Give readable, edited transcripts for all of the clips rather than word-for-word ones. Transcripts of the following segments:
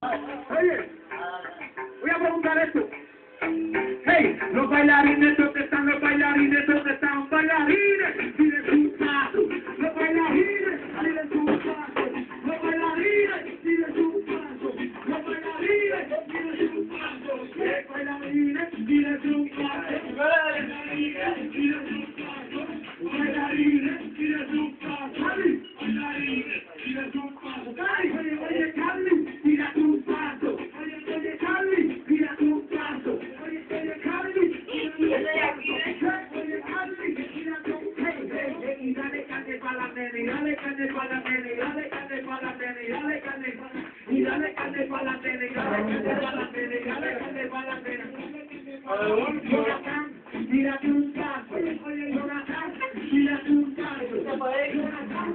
Oye, voy a preguntar esto. Hey, los bailarines, ¿dónde están los bailarines? ¿Dónde están bailarines? Miren sus pasos. Los bailarines, miren sus pasos. Los bailarines, miren sus pasos. Los bailarines, miren sus pasos. Los bailarines, miren sus pasos. Los bailarines, miren sus pasos. Los bailarines, miren sus pasos. Bailarines, miren sus pasos. Oye, oye, Carly, mira tus pasos. Oye, oye, Carly, mira tus pasos. Oye, oye, Carly, mira tus pasos. Oye, Carly, mira tus pasos. Y dale carne para la nene, dale carne para la nene, dale carne para la nene, dale carne para la nene, y dale carne para la nene, dale carne para la nene, dale carne para la nene. Jonathan, mira tus pasos. Oye, Jonathan, mira tus pasos. Jonathan,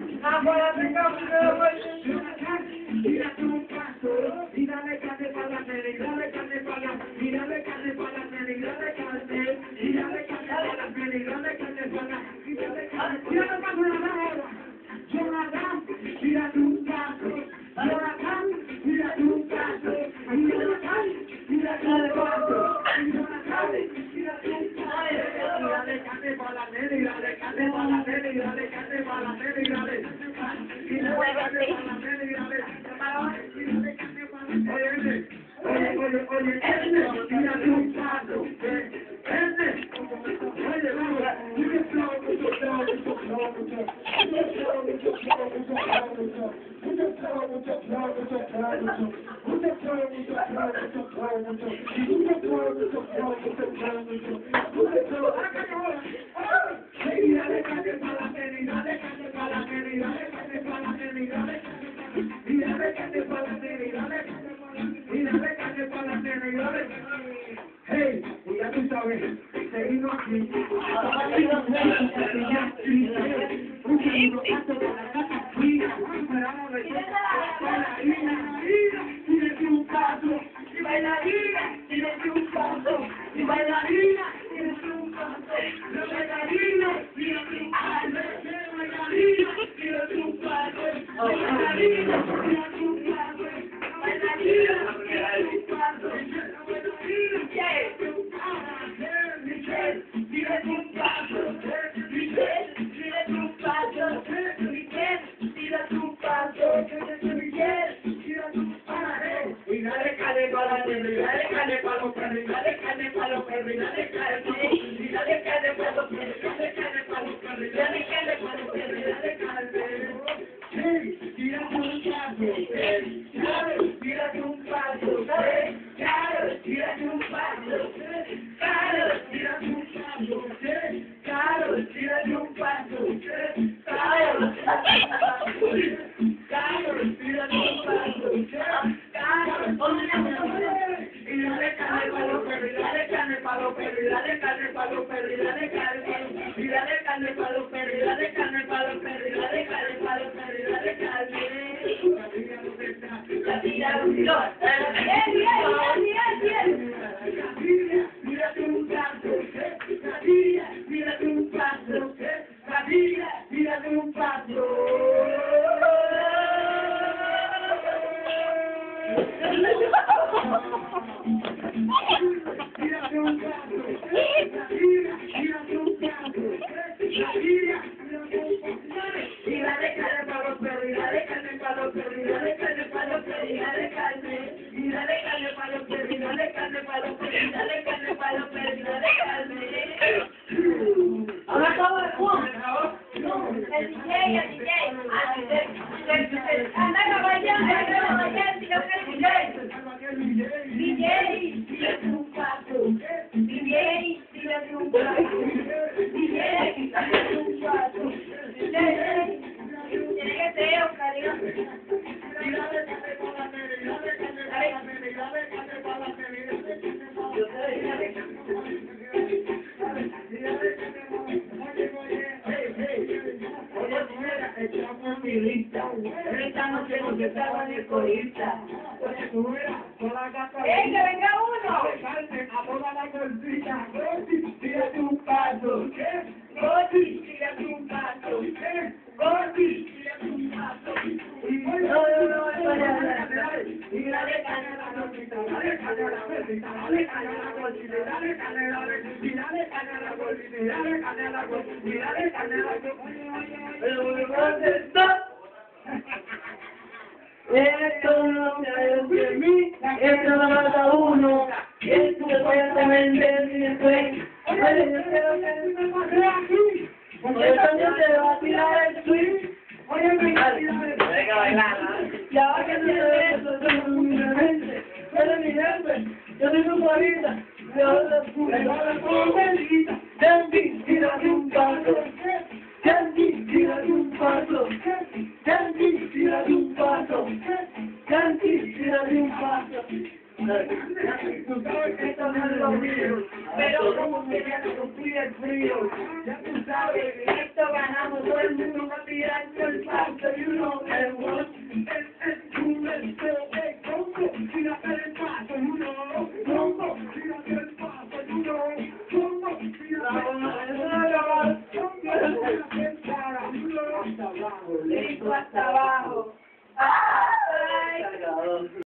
mira tus pasos. Y dale carne para la nene, dale carne para la, y dale carne para la nene, y dale carne, y dale carne para la nene, y dale carne para la, y dale carne. Mira lo paso de la hora. Jonathan, mira tus pasos. Jonathan, mira tus pasos. Y Jonathan, mira tus pasos. Y Jonathan, mira tus pasos. Y dale carne para la nene, y dale carne para la nene, y dale carne para la nene, y dale carne para la nene, y dale carne para la nene. Oye, oye, oye, mira tus pasos. Oye, vamos, mucho flow, mucho flow, mucho flow, mucho flow, mucho flow, mucho flow, mucho flow, mucho flow, mucho flow, mucho flow, mucho flow, mucho flow, mucho flow, mucho flow, mucho flow. Y dale carne para la nene, y dale carne para la nene, y dale carne para la nene, y dale carne para la nene, y dale carne para la nene, y dale carne para la nene, y dale. Hey, y ya tú sabes, seguimos aquí. Y dale carne para la nene, y dale carne para los perros, y dale carne para los perros, y dale carne, y dale carne para los perros, y dale carne para los perros, y dale carne para los perros, y dale carne. Sí, tírate un paso, claro, tírate un paso, claro, tírate un paso, claro, tírate un paso, claro, tírate un paso, claro, tírate un paso, y dale carne para los perros, y dale carne para los perros, y dale carne para los perros, y dale carne, y dale carne para los perros, y dale carne para los perros, y dale carne para los perros, y dale carne. Mírate un paso, mírate un paso, mírate un paso. Esta noche no se estaba de corista. ¡Ey, que venga uno! A toda la gordita. Tírate un paso. Gordi, tírate un paso. Gordi, tírate un paso. Y dale Esto no es de mí, esto no mata uno, esto supuestamente es mi sueño. Oye, yo quiero que tú me pases aquí, porque yo también te voy a tirar el swing. Oye, me venga a bailar, ya va que tú te ves, eso es mi mente, pero mi jefe, yo soy tu favorita, yo te puse, Yankee, tírate un paso, Yankee, tírate un paso, Yankee, tírate un paso, Yankee, tírate un paso. Tú sabes que esto no es lo mío, pero como que ya te confíe el frío, ya tú sabes que esto ganamos, todo el mundo va a tirar el paso, you know, el one, el two, el tres, el combo, tírate el paso, you know, combo, tírate el paso, you know, combo, tírate el paso, Listo hasta abajo.